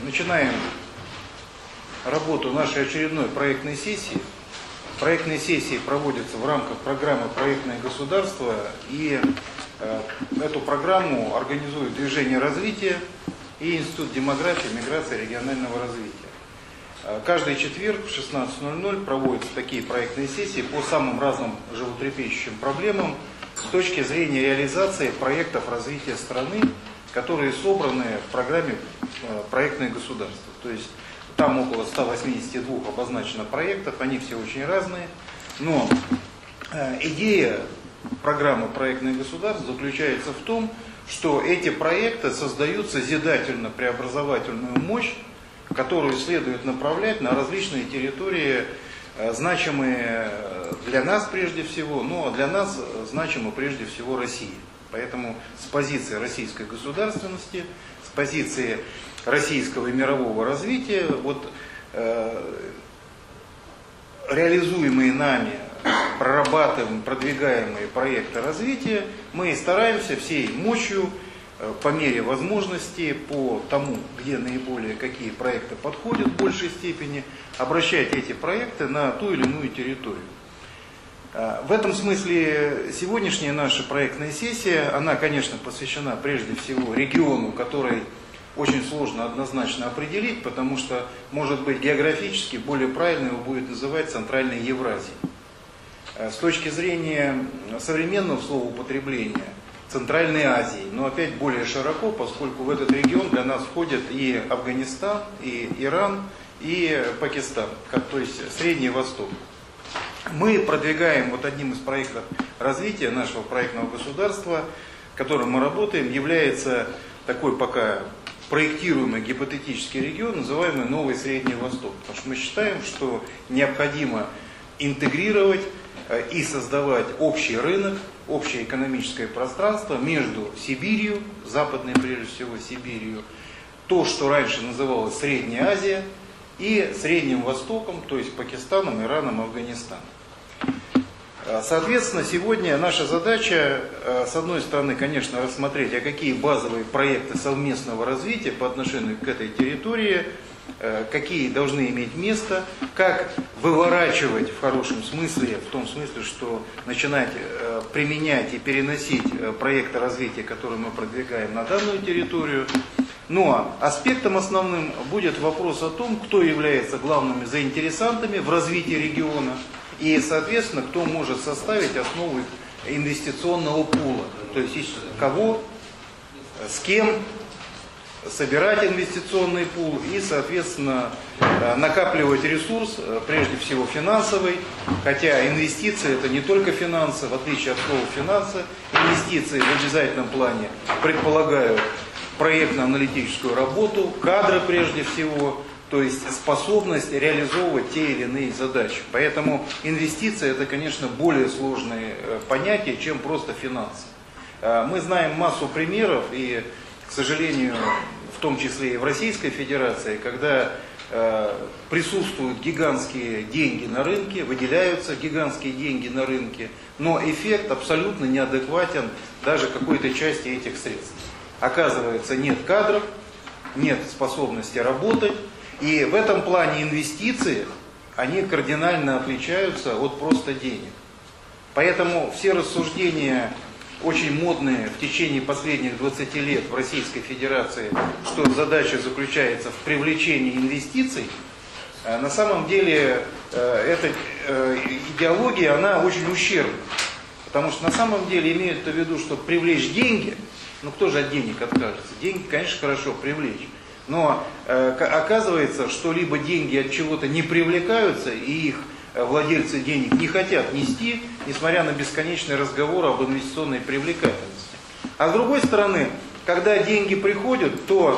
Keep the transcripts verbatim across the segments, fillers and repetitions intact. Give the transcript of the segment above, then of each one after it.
начинаем работу нашей очередной проектной сессии. Проектные сессии проводятся в рамках программы «Проектное государство», и э, эту программу организует Движение развития и Институт демографии, миграции и регионального развития. Э, каждый четверг в шестнадцать ноль ноль проводятся такие проектные сессии по самым разным животрепещущим проблемам с точки зрения реализации проектов развития страны, которые собраны в программе э, «Проектное государство». То есть там около ста восьмидесяти двух обозначено проектов, они все очень разные, но э, идея программы «Проектное государство» заключается в том, что эти проекты создают созидательно-преобразовательную мощь, которую следует направлять на различные территории, э, значимые для нас прежде всего, но для нас значимы прежде всего России. Поэтому с позиции российской государственности, с позиции российского и мирового развития, вот э, реализуемые нами, прорабатываемые, продвигаемые проекты развития, мы стараемся всей мощью, э, по мере возможности, по тому, где наиболее какие проекты подходят в большей степени, обращать эти проекты на ту или иную территорию. Э, в этом смысле сегодняшняя наша проектная сессия, она, конечно, посвящена прежде всего региону, который очень сложно однозначно определить, потому что, может быть, географически более правильно его будет называть Центральной Евразией. С точки зрения современного словоупотребления Центральной Азии, но опять более широко, поскольку в этот регион для нас входят и Афганистан, и Иран, и Пакистан, как, то есть Средний Восток. Мы продвигаем, вот одним из проектов развития нашего проектного государства, в котором мы работаем, является такой пока проектируемый гипотетический регион, называемый Новый Средний Восток. Потому что мы считаем, что необходимо интегрировать и создавать общий рынок, общее экономическое пространство между Сибирью, западной прежде всего Сибирью, то, что раньше называлось Средняя Азия, и Средним Востоком, то есть Пакистаном, Ираном, Афганистаном. Соответственно, сегодня наша задача, с одной стороны, конечно, рассмотреть, а какие базовые проекты совместного развития по отношению к этой территории, какие должны иметь место, как выворачивать в хорошем смысле, в том смысле, что начинать применять и переносить проекты развития, которые мы продвигаем на данную территорию. Ну а аспектом основным будет вопрос о том, кто является главными заинтересантами в развитии региона, и, соответственно, кто может составить основу инвестиционного пула, то есть кого, с кем собирать инвестиционный пул и, соответственно, накапливать ресурс, прежде всего финансовый, хотя инвестиции это не только финансы, в отличие от слова финансы, инвестиции в обязательном плане предполагают проектно-аналитическую работу, кадры прежде всего, то есть способность реализовывать те или иные задачи. Поэтому инвестиции это, конечно, более сложные понятия, чем просто финансы. Мы знаем массу примеров, и, к сожалению, в том числе и в Российской Федерации, когда присутствуют гигантские деньги на рынке, выделяются гигантские деньги на рынке, но эффект абсолютно неадекватен даже какой-то части этих средств. Оказывается, нет кадров, нет способности работать. И в этом плане инвестиции, они кардинально отличаются от просто денег. Поэтому все рассуждения, очень модные в течение последних двадцати лет в Российской Федерации, что задача заключается в привлечении инвестиций, на самом деле эта идеология, она очень ущербна. Потому что на самом деле имеют в виду, что привлечь деньги, ну кто же от денег откажется? Деньги, конечно, хорошо привлечь. Но э, оказывается, что либо деньги от чего-то не привлекаются, и их владельцы денег не хотят нести, несмотря на бесконечные разговоры об инвестиционной привлекательности. А с другой стороны, когда деньги приходят, то,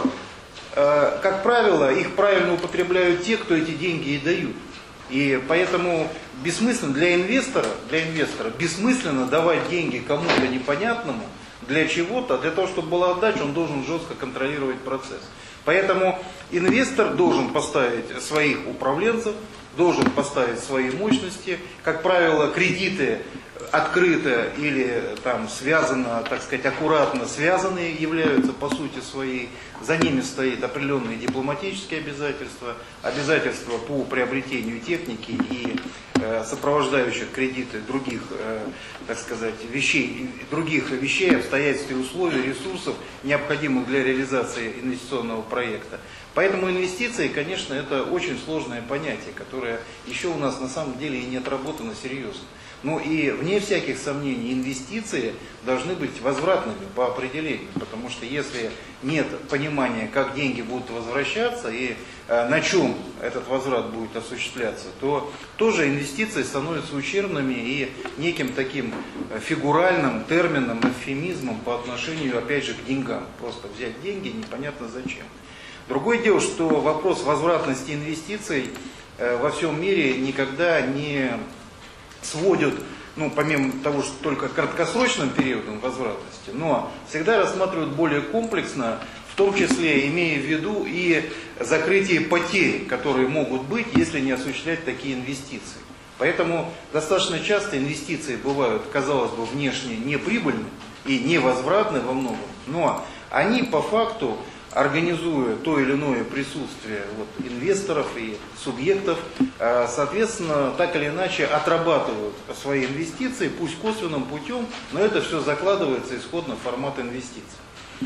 э, как правило, их правильно употребляют те, кто эти деньги и дают. И поэтому бессмысленно для инвестора, для инвестора бессмысленно давать деньги кому-то непонятному, для чего-то, для того, чтобы была отдача, он должен жестко контролировать процесс. Поэтому инвестор должен поставить своих управленцев, должен поставить свои мощности. Как правило, кредиты открыто или там связано, так сказать, аккуратно связаны являются по сути своей. За ними стоит определенные дипломатические обязательства, обязательства по приобретению техники и э, сопровождающих кредиты других, э, так сказать, вещей, других вещей, обстоятельств и условий, ресурсов, необходимых для реализации инвестиционного проекта. Поэтому инвестиции, конечно, это очень сложное понятие, которое еще у нас на самом деле и не отработано серьезно. Ну и вне всяких сомнений инвестиции должны быть возвратными по определению, потому что если нет понимания, как деньги будут возвращаться и э, на чем этот возврат будет осуществляться, то тоже инвестиции становятся ущербными и неким таким фигуральным термином, эвфемизмом по отношению, опять же, к деньгам. Просто взять деньги непонятно зачем. Другое дело, что вопрос возвратности инвестиций э, во всем мире никогда не сводят, ну, помимо того, что только краткосрочным периодом возвратности, но всегда рассматривают более комплексно, в том числе имея в виду и закрытие потерь, которые могут быть, если не осуществлять такие инвестиции. Поэтому достаточно часто инвестиции бывают, казалось бы, внешне неприбыльны и невозвратны во многом, но они по факту, организуя то или иное присутствие вот, инвесторов и субъектов, соответственно, так или иначе отрабатывают свои инвестиции, пусть косвенным путем, но это все закладывается исходно в формат инвестиций.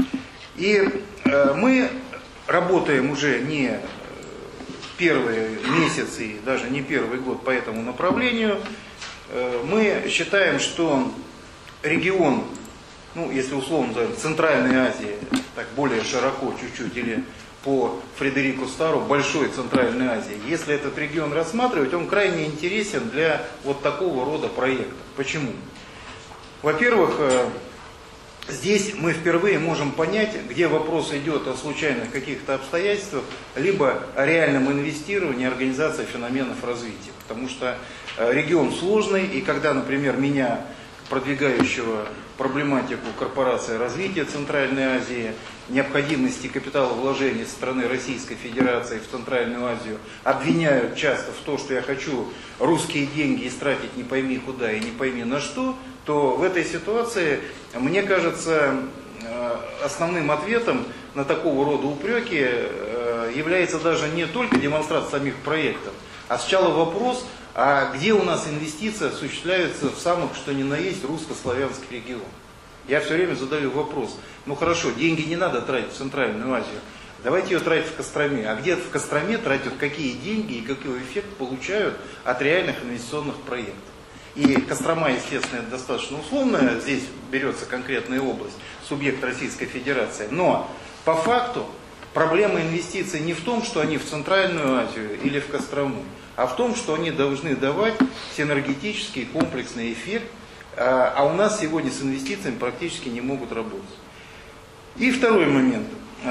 И мы работаем уже не первые месяцы и даже не первый год по этому направлению. Мы считаем, что регион, ну, если условно называем, Центральной Азии, так более широко чуть-чуть, или по Фредерику Стару, Большой Центральной Азии, если этот регион рассматривать, он крайне интересен для вот такого рода проектов. Почему? Во-первых, здесь мы впервые можем понять, где вопрос идет о случайных каких-то обстоятельствах, либо о реальном инвестировании, организации феноменов развития. Потому что регион сложный, и когда, например, меня, продвигающего проблематику корпорации развития Центральной Азии, необходимости капиталовложений со стороны Российской Федерации в Центральную Азию, обвиняют часто в том, что я хочу русские деньги истратить не пойми куда и не пойми на что, то в этой ситуации, мне кажется, основным ответом на такого рода упреки является даже не только демонстрация самих проектов, а сначала вопрос, а где у нас инвестиции осуществляются в самых, что ни на есть, русско-славянский регион? Я все время задаю вопрос, ну хорошо, деньги не надо тратить в Центральную Азию, давайте ее тратить в Костроме. А где в Костроме тратят какие деньги и какой эффект получают от реальных инвестиционных проектов? И Кострома, естественно, это достаточно условная, здесь берется конкретная область, субъект Российской Федерации. Но по факту проблема инвестиций не в том, что они в Центральную Азию или в Кострому, а в том, что они должны давать синергетический комплексный эффект, а у нас сегодня с инвестициями практически не могут работать. И второй момент.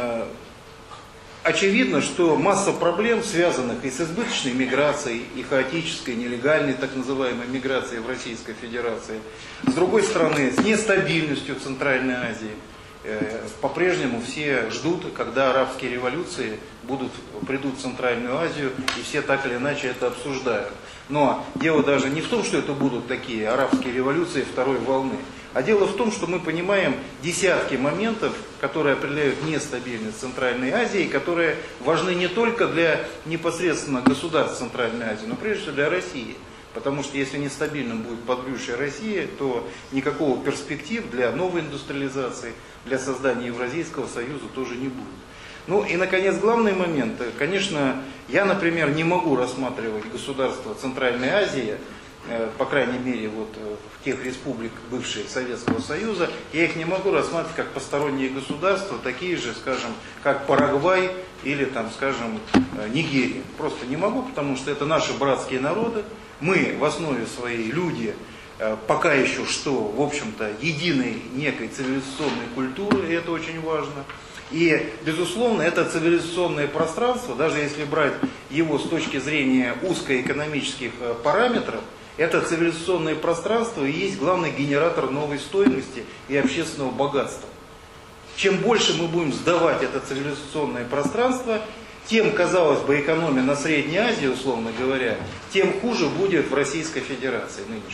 Очевидно, что масса проблем, связанных и с избыточной миграцией, и хаотической, нелегальной, так называемой миграцией в Российской Федерации, с другой стороны, с нестабильностью Центральной Азии. По-прежнему все ждут, когда арабские революции будут, придут в Центральную Азию, и все так или иначе это обсуждают. Но дело даже не в том, что это будут такие арабские революции второй волны, а дело в том, что мы понимаем десятки моментов, которые определяют нестабильность Центральной Азии, которые важны не только для непосредственно государств Центральной Азии, но прежде всего для России. Потому что если нестабильным будет подбрюшье России, то никакого перспектив для новой индустриализации, для создания Евразийского союза тоже не будет. Ну и, наконец, главный момент. Конечно, я, например, не могу рассматривать государства Центральной Азии, по крайней мере, вот в тех республик бывших Советского Союза, я их не могу рассматривать как посторонние государства, такие же, скажем, как Парагвай или, там, скажем, Нигерия. Просто не могу, потому что это наши братские народы. Мы в основе своей люди, пока еще что, в общем-то, единой некой цивилизационной культуры, и это очень важно. И, безусловно, это цивилизационное пространство, даже если брать его с точки зрения узкоэкономических параметров, это цивилизационное пространство и есть главный генератор новой стоимости и общественного богатства. Чем больше мы будем сдавать это цивилизационное пространство, тем, казалось бы, экономия на Средней Азии, условно говоря, тем хуже будет в Российской Федерации нынешней.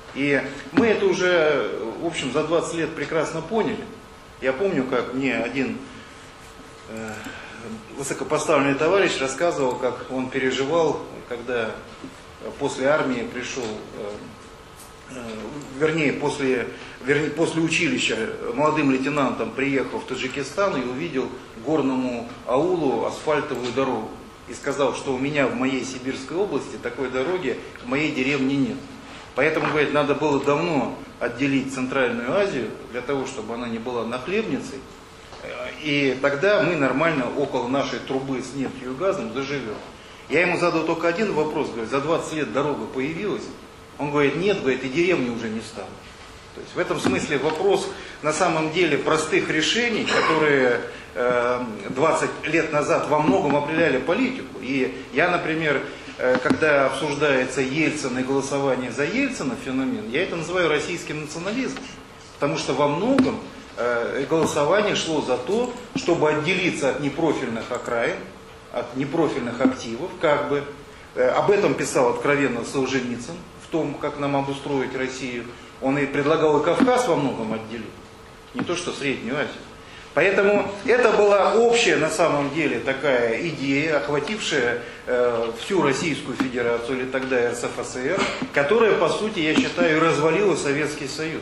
И мы это уже, в общем, за двадцать лет прекрасно поняли. Я помню, как мне один э, высокопоставленный товарищ рассказывал, как он переживал, когда после армии пришел, э, э, вернее, после, вернее, после училища молодым лейтенантом приехал в Таджикистан и увидел горному аулу асфальтовую дорогу. И сказал, что у меня в моей Сибирской области такой дороги в моей деревне нет. Поэтому, говорит, надо было давно отделить Центральную Азию, для того, чтобы она не была нахлебницей. И тогда мы нормально около нашей трубы с нефтью и газом заживем. Я ему задал только один вопрос, говорю, за двадцать лет дорога появилась? Он говорит, нет, говорит, и деревни уже не станут. То есть в этом смысле вопрос на самом деле простых решений, которые э, двадцать лет назад во многом определяли политику. И я, например, э, когда обсуждается Ельцин и голосование за Ельцина феномен, я это называю российским национализмом. Потому что во многом э, голосование шло за то, чтобы отделиться от непрофильных окраин, от непрофильных активов, как бы. Э, об этом писал откровенно Солженицын, в том, как нам обустроить Россию. Он и предлагал и Кавказ во многом отделить, не то что Среднюю Азию. Поэтому это была общая на самом деле такая идея, охватившая э, всю Российскую Федерацию, или тогда РСФСР, которая, по сути, я считаю, развалила Советский Союз.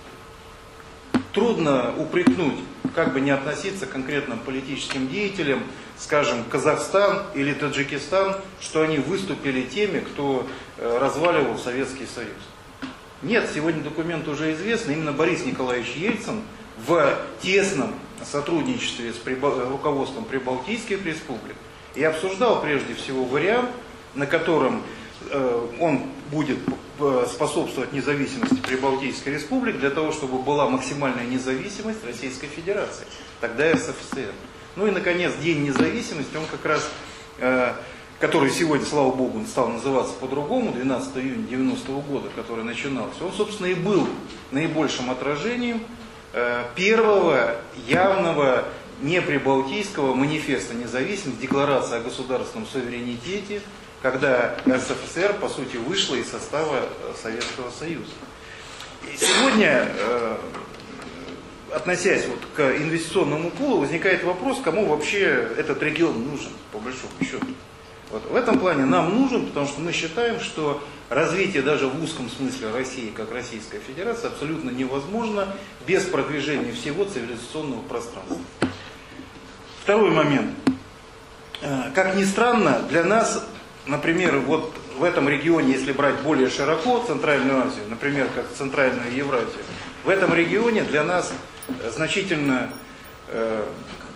Трудно упрекнуть, как бы не относиться к конкретным политическим деятелям, скажем, Казахстан или Таджикистан, что они выступили теми, кто э, разваливал Советский Союз. Нет, сегодня документ уже известен. Именно Борис Николаевич Ельцин в тесном сотрудничестве с прибал... руководством Прибалтийских республик и обсуждал прежде всего вариант, на котором э, он будет способствовать независимости Прибалтийской республик для того, чтобы была максимальная независимость Российской Федерации, тогда РСФСР. Ну и, наконец, День независимости, он как раз... Э, который сегодня, слава богу, стал называться по-другому, двенадцатого июня девяностого года, который начинался, он, собственно, и был наибольшим отражением э, первого явного неприбалтийского манифеста независимости, декларации о государственном суверенитете, когда РСФСР, по сути, вышла из состава Советского Союза. И сегодня, э, относясь вот к инвестиционному пулу, возникает вопрос, кому вообще этот регион нужен, по большому счету. Вот. В этом плане нам нужен, потому что мы считаем, что развитие даже в узком смысле России, как Российская Федерация, абсолютно невозможно без продвижения всего цивилизационного пространства. Второй момент. Как ни странно, для нас, например, вот в этом регионе, если брать более широко Центральную Азию, например, как Центральную Евразию, в этом регионе для нас значительно... Э,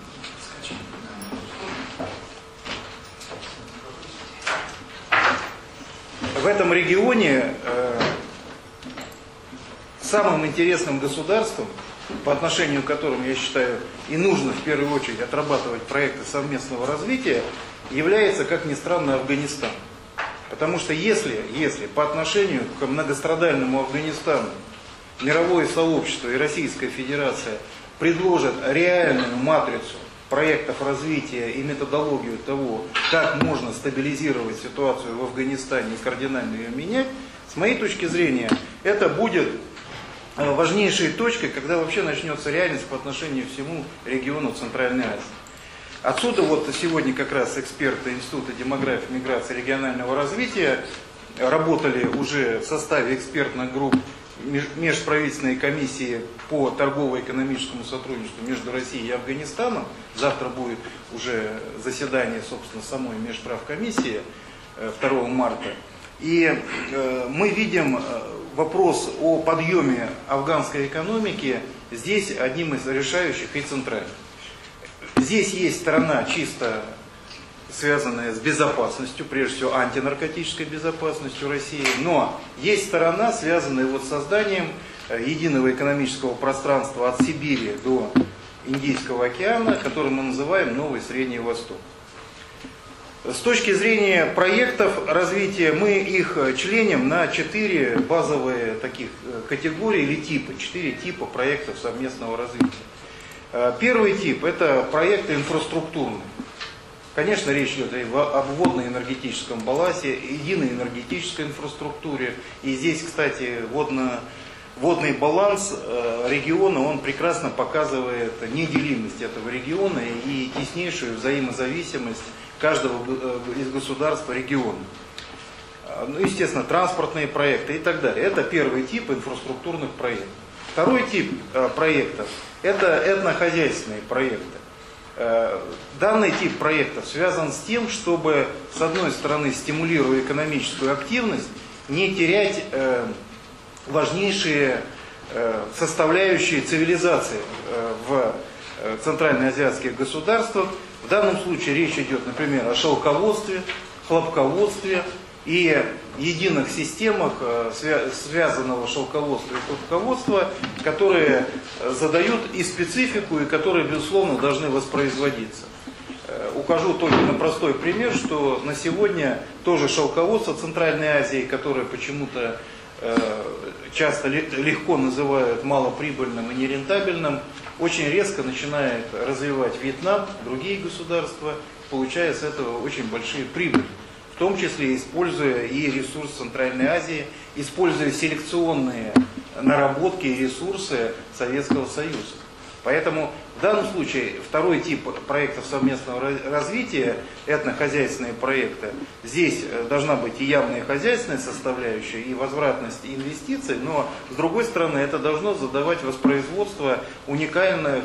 В этом регионе э, самым интересным государством, по отношению к которым, я считаю, и нужно в первую очередь отрабатывать проекты совместного развития, является, как ни странно, Афганистан. Потому что если, если по отношению к многострадальному Афганистану мировое сообщество и Российская Федерация предложат реальную матрицу проектов развития и методологию того, как можно стабилизировать ситуацию в Афганистане и кардинально ее менять, с моей точки зрения, это будет важнейшей точкой, когда вообще начнется реальность по отношению к всему региону Центральной Азии. Отсюда вот сегодня как раз эксперты Института демографии, миграции и регионального развития работали уже в составе экспертных групп межправительственной комиссии по торгово-экономическому сотрудничеству между Россией и Афганистаном. Завтра будет уже заседание, собственно, самой межправкомиссии второго марта. И э, мы видим вопрос о подъеме афганской экономики здесь одним из решающих и центральных. Здесь есть сторона чисто связанная с безопасностью, прежде всего антинаркотической безопасностью России, но есть сторона, связанная вот с созданием единого экономического пространства от Сибири до Индийского океана, который мы называем Новый Средний Восток. С точки зрения проектов развития мы их членим на четыре базовые таких категории или типа, четыре типа проектов совместного развития. Первый тип – это проекты инфраструктурные. Конечно, речь идет об водно-энергетическом балансе, единой энергетической инфраструктуре. И здесь, кстати, водно, водный баланс региона, он прекрасно показывает неделимость этого региона и теснейшую взаимозависимость каждого из государств региона. Ну, естественно, транспортные проекты и так далее. Это первый тип инфраструктурных проектов. Второй тип проектов – это этнохозяйственные проекты. Данный тип проектов связан с тем, чтобы, с одной стороны, стимулируя экономическую активность, не терять э, важнейшие э, составляющие цивилизации э, в э, центральноазиатских государствах. В данном случае речь идет, например, о шелководстве, хлопководстве и единых системах э, свя связанного шелководства и хлопководства, которые задают и специфику, и которые, безусловно, должны воспроизводиться. Э, укажу только на простой пример, что на сегодня тоже шелководство Центральной Азии, которое почему-то э, часто легко называют малоприбыльным и нерентабельным, очень резко начинает развивать Вьетнам, другие государства, получая с этого очень большие прибыли. В том числе используя и ресурсы Центральной Азии, используя селекционные наработки и ресурсы Советского Союза. Поэтому в данном случае второй тип проектов совместного развития, этнохозяйственные проекты, здесь должна быть и явная хозяйственная составляющая, и возвратность инвестиций, но с другой стороны это должно задавать воспроизводство уникальных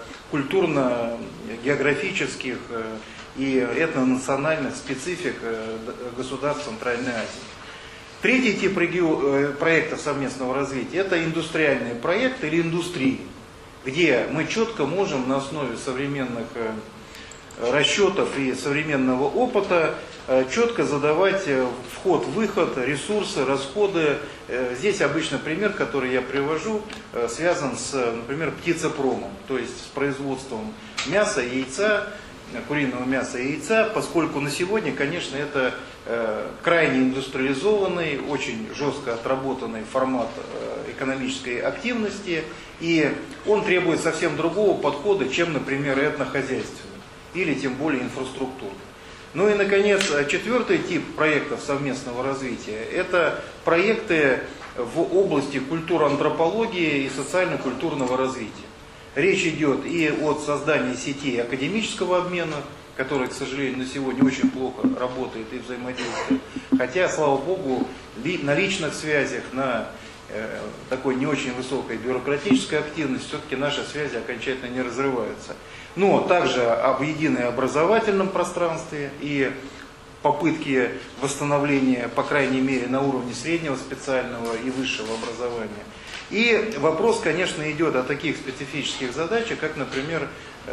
культурно-географических и этнонациональных специфик государств Центральной Азии. Третий тип проектов совместного развития – это индустриальные проекты или индустрии, где мы четко можем на основе современных расчетов и современного опыта четко задавать вход-выход, ресурсы, расходы. Здесь обычно пример, который я привожу, связан с, например, птицепромом, то есть с производством мяса, яйца, куриного мяса и яйца, поскольку на сегодня, конечно, это э, крайне индустриализованный, очень жестко отработанный формат э, экономической активности, и он требует совсем другого подхода, чем, например, этнохозяйственный, или тем более инфраструктурный. Ну и, наконец, четвертый тип проектов совместного развития – это проекты в области культурантропологии и социально-культурного развития. Речь идет и о создании сетей академического обмена, который, к сожалению, на сегодня очень плохо работает и взаимодействует. Хотя, слава богу, на личных связях, на э, такой не очень высокой бюрократической активности все-таки наши связи окончательно не разрываются. Но также об едином образовательном пространстве и попытки восстановления, по крайней мере, на уровне среднего специального и высшего образования. И вопрос, конечно, идет о таких специфических задачах, как, например,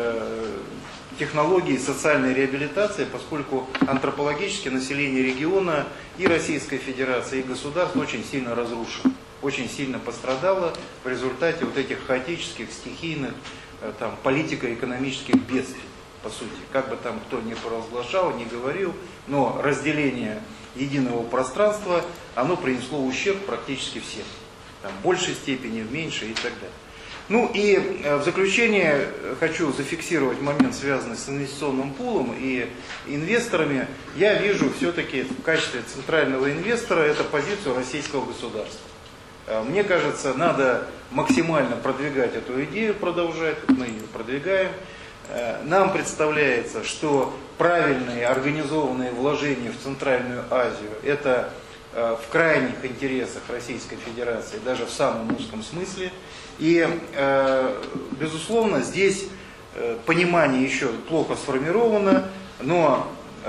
технологии социальной реабилитации, поскольку антропологически население региона и Российской Федерации, и государств очень сильно разрушено, очень сильно пострадало в результате вот этих хаотических, стихийных, там, политико-экономических бедствий, по сути. Как бы там кто ни провозглашал, ни говорил, но разделение единого пространства, оно принесло ущерб практически всем. В большей степени, в меньшей и так далее. Ну и в заключение хочу зафиксировать момент, связанный с инвестиционным пулом и инвесторами. Я вижу все-таки в качестве центрального инвестора это позицию российского государства. Мне кажется, надо максимально продвигать эту идею, продолжать, мы ее продвигаем. Нам представляется, что правильные организованные вложения в Центральную Азию – это в крайних интересах Российской Федерации, даже в самом узком смысле. И, безусловно, здесь понимание еще плохо сформировано, но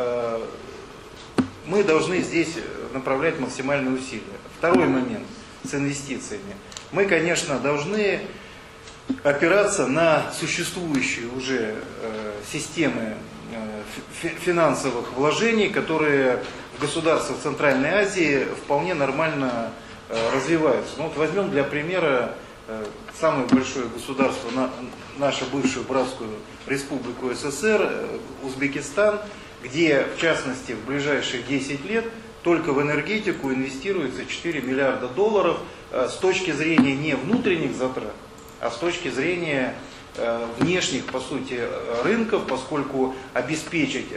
мы должны здесь направлять максимальные усилия. Второй момент с инвестициями. Мы, конечно, должны опираться на существующие уже системы финансовых вложений, которые в государствах Центральной Азии вполне нормально э, развиваются. Ну, вот возьмем для примера э, самое большое государство, на, нашу бывшую братскую республику СССР, э, Узбекистан, где, в частности, в ближайшие десять лет только в энергетику инвестируется четыре миллиарда долларов э, с точки зрения не внутренних затрат, а с точки зрения внешних, по сути, рынков, поскольку обеспечить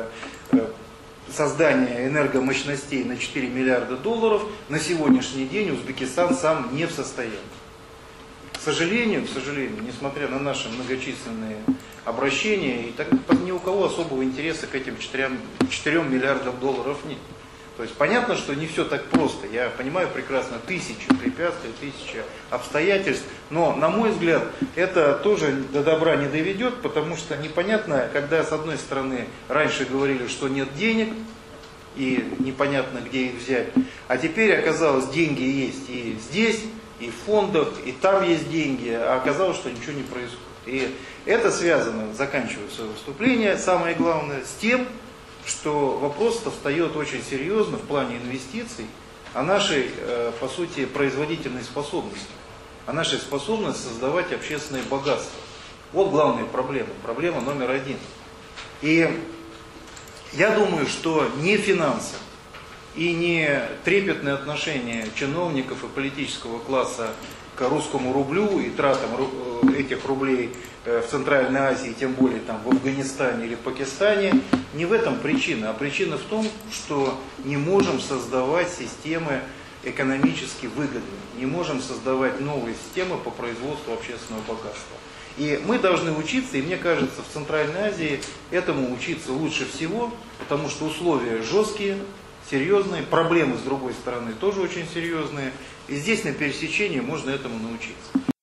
создание энергомощностей на четыре миллиарда долларов на сегодняшний день Узбекистан сам не в состоянии. К сожалению, к сожалению, несмотря на наши многочисленные обращения, и так, ни у кого особого интереса к этим четырем миллиардам долларов нет. То есть понятно, что не все так просто. Я понимаю прекрасно, тысячи препятствий, тысячи обстоятельств. Но, на мой взгляд, это тоже до добра не доведет, потому что непонятно, когда с одной стороны раньше говорили, что нет денег, и непонятно, где их взять, а теперь оказалось, деньги есть и здесь, и в фондах, и там есть деньги, а оказалось, что ничего не происходит. И это связано, заканчиваю свое выступление, самое главное, с тем, что вопрос-то встает очень серьезно в плане инвестиций о нашей, по сути, производительной способности, о нашей способности создавать общественное богатство. Вот главная проблема, проблема номер один. И я думаю, что не финансы и не трепетное отношение чиновников и политического класса к русскому рублю и тратам этих рублей в Центральной Азии, тем более там в Афганистане или Пакистане, не в этом причина, а причина в том, что не можем создавать системы экономически выгодные, не можем создавать новые системы по производству общественного богатства. И мы должны учиться, и мне кажется, в Центральной Азии этому учиться лучше всего, потому что условия жесткие, серьезные, проблемы с другой стороны тоже очень серьезные, и здесь на пересечении можно этому научиться.